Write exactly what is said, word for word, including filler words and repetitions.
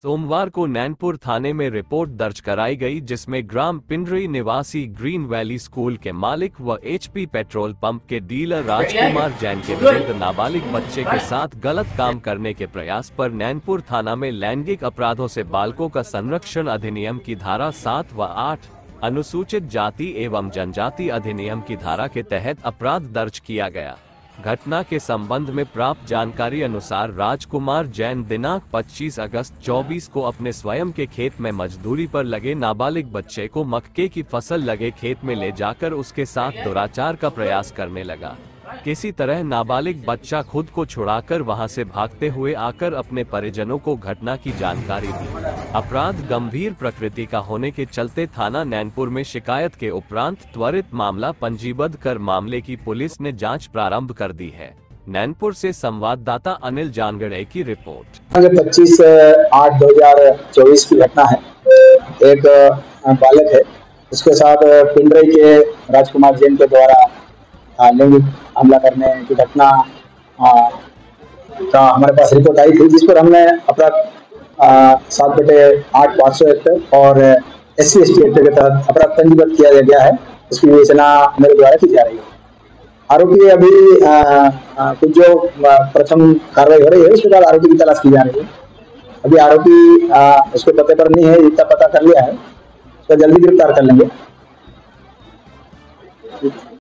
सोमवार को नैनपुर थाने में रिपोर्ट दर्ज कराई गई, जिसमें ग्राम पिंडरी निवासी ग्रीन वैली स्कूल के मालिक व एचपी पेट्रोल पंप के डीलर राजकुमार जैन के विरुद्ध नाबालिग बच्चे के साथ गलत काम करने के प्रयास पर नैनपुर थाना में लैंगिक अपराधों से बालकों का संरक्षण अधिनियम की धारा सात व आठ, अनुसूचित जाति एवं जनजाति अधिनियम की धारा के तहत अपराध दर्ज किया गया। घटना के संबंध में प्राप्त जानकारी अनुसार राजकुमार जैन दिनांक पच्चीस अगस्त चौबीस को अपने स्वयं के खेत में मजदूरी पर लगे नाबालिग बच्चे को मक्के की फसल लगे खेत में ले जाकर उसके साथ दुराचार का प्रयास करने लगा। किसी तरह नाबालिग बच्चा खुद को छुड़ाकर वहां से भागते हुए आकर अपने परिजनों को घटना की जानकारी दी। अपराध गंभीर प्रकृति का होने के चलते थाना नैनपुर में शिकायत के उपरांत त्वरित मामला पंजीबद्ध कर मामले की पुलिस ने जांच प्रारंभ कर दी है। नैनपुर से संवाददाता अनिल जानगड़े की रिपोर्ट। पच्चीस आठ दो हजार चौबीस की घटना है। एक बालक है, उसके साथ पिंडरी के राजकुमार जैन के द्वारा लैंगिक हमला करने की घटना का हमारे पास रिपोर्ट आई थी, जिस पर हमने अपराध सात बटे आठ पाँच सौ एक्ट और S C S T act के तहत अपराध पंजीबद्ध किया गया है। उसकी विवेचना मेरे द्वारा की जा रही है। आरोपी अभी आ, आ, कुछ जो प्रथम कार्रवाई हो रही है, उसके बाद आरोपी की तलाश की जा रही है। अभी आरोपी आ, उसके पते पर नहीं है, इतना पता कर लिया है, उसको जल्दी गिरफ्तार कर लेंगे।